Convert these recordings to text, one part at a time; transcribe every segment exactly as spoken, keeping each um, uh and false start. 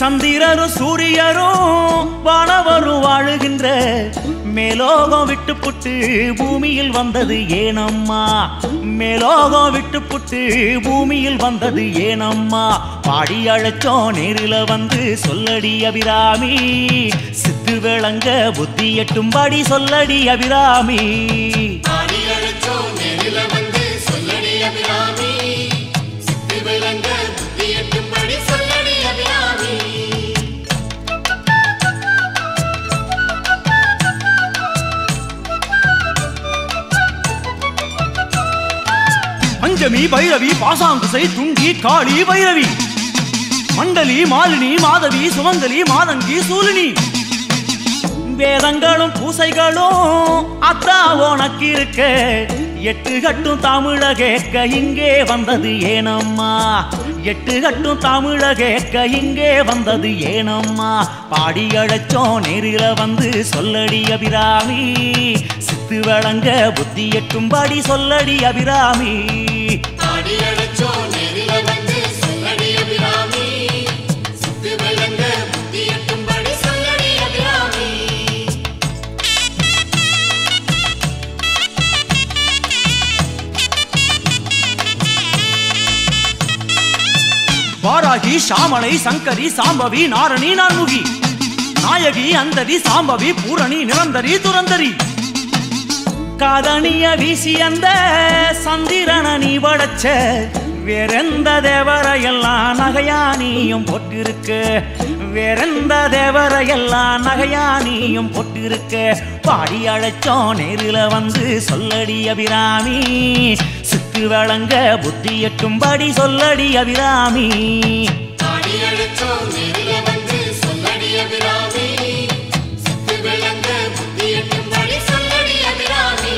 சந்திரரும் சூரியரும் வானவரும் வாழுகின்ற மேலோகம் விட்டு புட்டு பூமியில் வந்தது ஏனம்மா மேலோகம் விட்டு புட்டு பூமியில் வந்தது ஏனம்மா பாடி அழைச்சோம் நேரில வந்து சொல்லடி அபிராமி சித்து விளங்க புத்தி எட்டும்படி சொல்லடி அபிராமி பாடி அழைச்சோம் நேரில வந்து சொல்லடி அபிராமி சித்து விளங்க புத்தி எட்டும்படி சொல்லடி அபிராமி பஞ்சமி பைரவி பாசாங்குசை துங்கி காளி பைரவி மண்டலி மாலினி மாதவி சுமங்கலி மாதங்கி சூலினி வேதங்களும் பூசைகளும் அத்தா உனக்கு இருக்க எட்டு கட்டும் தமிழ கேட்க இங்கே வந்தது ஏனம்மா எட்டு கட்டும் தமிழ கேட்க இங்கே வந்தது ஏனம்மா பாடி அழைச்சோம் நேரில வந்து சொல்லடி அபிராமி சித்து வழங்க புத்தி எட்டும்படி சொல்லடி அபிராமி பாடி அழைச்சோம் நேரில வந்து சொல்லடி அபிராமி சித்து விளங்க புத்தி எட்டும்படி சொல்லடி அபிராமி வாராகி சாமளை சங்கரி சாம்பவி நாரணி நான்முகி நாயகி அந்தரி சாம்பவி பூரணி நிரந்தரி துரந்தரி காதணிய வீசி அந்த சந்திரன நீ படைச்ச வேறெந்த தேவரையெல்லாம் நகையானியும் போட்டிருக்க வேறெந்த தேவரையெல்லாம் நகையானியும் போட்டிருக்க பாடி அழைச்சோம் நேரில வந்து சொல்லடி அபிராமி சித்து வழங்க புத்தி எட்டும்படி சொல்லடி அபிராமி பாடி அழைச்சோம் நேரில வந்து சொல்லடி அபிராமி சித்து விளங்க புத்தி எட்டும்படி சொல்லடி அபிராமி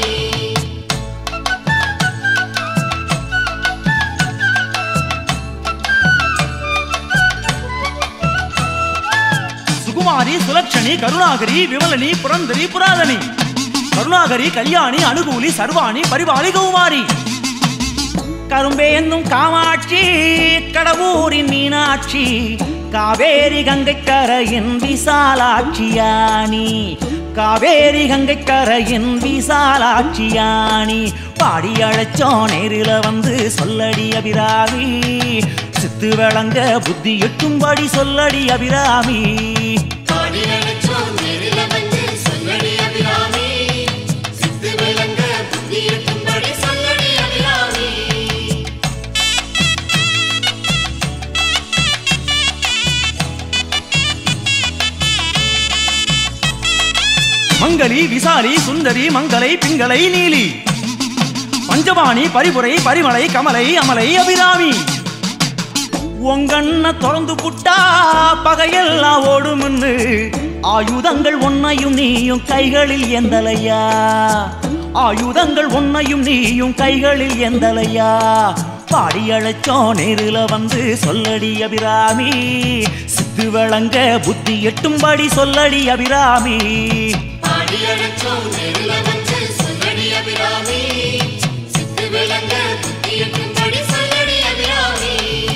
சுகுமாரி சுலட்சணி கருணாகரி விமலனி புரந்தரி புராதனி கருணாகரி கல்யாணி அனுகூலி சர்வாணி பரிபாலி கௌமாரி கரும்பே என்னும் காமாட்சி கடவுரின் மீனாட்சி காவேரி கங்கை கரையின் விசாலாட்சியானி காவேரி கங்கை கரையின் விசாலாட்சியானி பாடி அழைச்சோம் நேரில வந்து சொல்லடி அபிராமி சித்து விளங்க புத்தி எட்டும்படி சொல்லடி அபிராமி பாடி அழைச்சோம் நேரில வந்து சொல்லடி அபிராமி சித்து விளங்க புத்தி எட்டும்படி சொல்லடி அபிராமி மங்களி விசாலி சுந்தரி மங்களை பிங்களை நீலி பஞ்சபாணி பரிபுரை பரிமலை கமலை அமலை அபிராமி உங்கண்ண திறந்து புட்டா பகையெல்லாம் ஓடுமுன்னு ஆயுதங்கள் ஒன்னையும் நீயும் கைகளில் எந்தலையா ஆயுதங்கள் ஒன்னையும் நீயும் கைகளில் எந்தலையா பாடி அழைச்சோம் நேரில வந்து சொல்லடி அபிராமி சித்து வழங்க புத்தி எட்டும்படி சொல்லடி அபிராமி பாடி அழைச்சோம் நேரில வந்து சொல்லடி அபிராமி சித்து விளங்க புத்தி எட்டும்படி சொல்லடி அபிராமி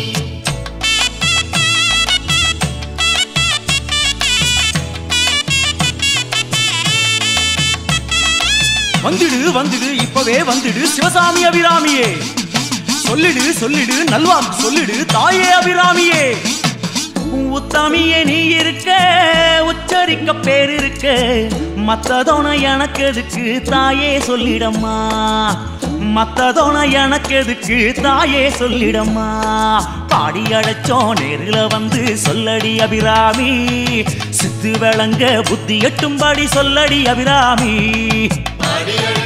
வந்துடு வந்துடு இப்பவே வந்துடு சிவசாமி அபிராமியே சொல்லிடு சொல்லிடு நல்வாக்கு சொல்லிடு தாயே அபிராமியே உத்தமியே நீ இருக்க உச்சரிக்க பேர் இருக்க மத்ததோன எனக்கு எதுக்கு தாயே சொல்லிடம்மா மத்ததோன எனக்கு எதுக்கு தாயே சொல்லிடம்மா பாடி அழைச்சோம் நேரில வந்து சொல்லடி அபிராமி சித்து விளங்க புத்தி எட்டும்படி சொல்லடி அபிராமி பாடி